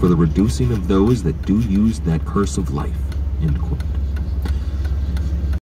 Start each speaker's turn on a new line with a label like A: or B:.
A: for the reducing of those that do use that curse of life." End quote.